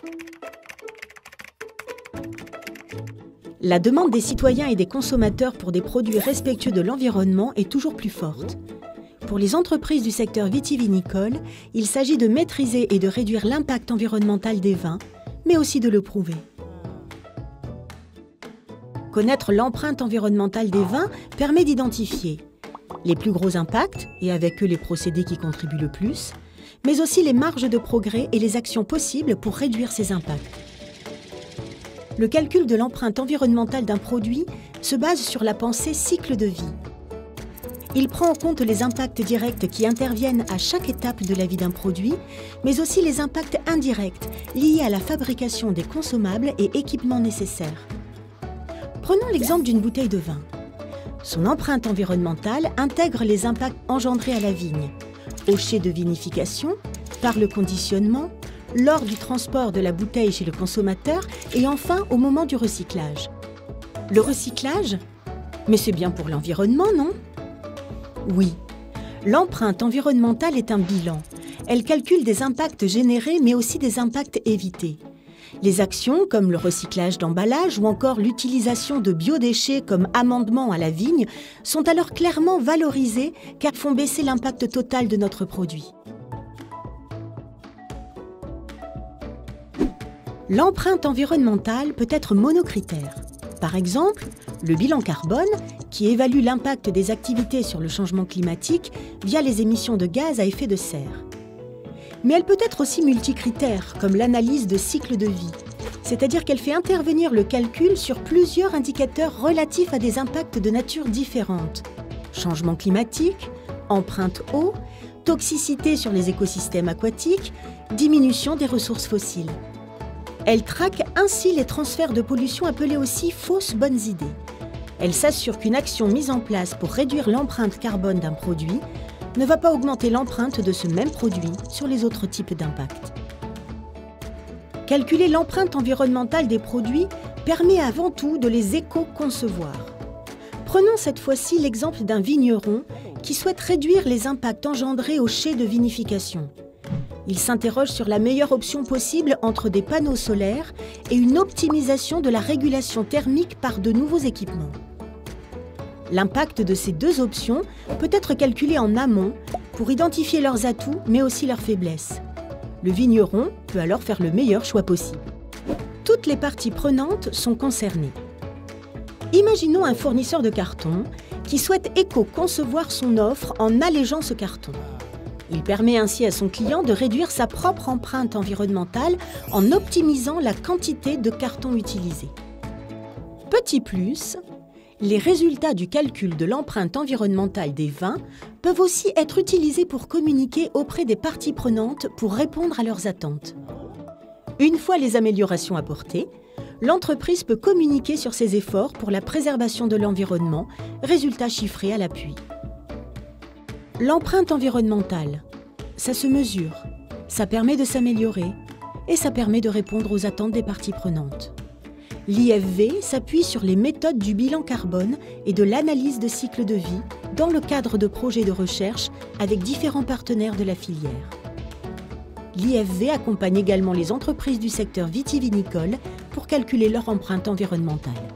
La demande des citoyens et des consommateurs pour des produits respectueux de l'environnement est toujours plus forte. Pour les entreprises du secteur vitivinicole, il s'agit de maîtriser et de réduire l'impact environnemental des vins, mais aussi de le prouver. Connaître l'empreinte environnementale des vins permet d'identifier les plus gros impacts, et avec eux les procédés qui contribuent le plus, mais aussi les marges de progrès et les actions possibles pour réduire ces impacts. Le calcul de l'empreinte environnementale d'un produit se base sur la pensée cycle de vie. Il prend en compte les impacts directs qui interviennent à chaque étape de la vie d'un produit, mais aussi les impacts indirects liés à la fabrication des consommables et équipements nécessaires. Prenons l'exemple d'une bouteille de vin. Son empreinte environnementale intègre les impacts engendrés à la vigne, au chai de vinification, par le conditionnement, lors du transport de la bouteille chez le consommateur et enfin au moment du recyclage. Le recyclage? Mais c'est bien pour l'environnement, non? Oui. L'empreinte environnementale est un bilan. Elle calcule des impacts générés mais aussi des impacts évités. Les actions comme le recyclage d'emballage ou encore l'utilisation de biodéchets comme amendement à la vigne sont alors clairement valorisées car font baisser l'impact total de notre produit. L'empreinte environnementale peut être monocritère. Par exemple, le bilan carbone, qui évalue l'impact des activités sur le changement climatique via les émissions de gaz à effet de serre. Mais elle peut être aussi multicritère, comme l'analyse de cycle de vie, c'est-à-dire qu'elle fait intervenir le calcul sur plusieurs indicateurs relatifs à des impacts de nature différente. Changement climatique, empreinte eau, toxicité sur les écosystèmes aquatiques, diminution des ressources fossiles. Elle traque ainsi les transferts de pollution appelés aussi fausses bonnes idées. Elle s'assure qu'une action mise en place pour réduire l'empreinte carbone d'un produit ne va pas augmenter l'empreinte de ce même produit sur les autres types d'impact. Calculer l'empreinte environnementale des produits permet avant tout de les éco-concevoir. Prenons cette fois-ci l'exemple d'un vigneron qui souhaite réduire les impacts engendrés au chai de vinification. Il s'interroge sur la meilleure option possible entre des panneaux solaires et une optimisation de la régulation thermique par de nouveaux équipements. L'impact de ces deux options peut être calculé en amont pour identifier leurs atouts mais aussi leurs faiblesses. Le vigneron peut alors faire le meilleur choix possible. Toutes les parties prenantes sont concernées. Imaginons un fournisseur de carton qui souhaite éco-concevoir son offre en allégeant ce carton. Il permet ainsi à son client de réduire sa propre empreinte environnementale en optimisant la quantité de carton utilisé. Petit plus, les résultats du calcul de l'empreinte environnementale des vins peuvent aussi être utilisés pour communiquer auprès des parties prenantes pour répondre à leurs attentes. Une fois les améliorations apportées, l'entreprise peut communiquer sur ses efforts pour la préservation de l'environnement, résultats chiffrés à l'appui. L'empreinte environnementale, ça se mesure, ça permet de s'améliorer et ça permet de répondre aux attentes des parties prenantes. L'IFV s'appuie sur les méthodes du bilan carbone et de l'analyse de cycle de vie dans le cadre de projets de recherche avec différents partenaires de la filière. L'IFV accompagne également les entreprises du secteur vitivinicole pour calculer leur empreinte environnementale.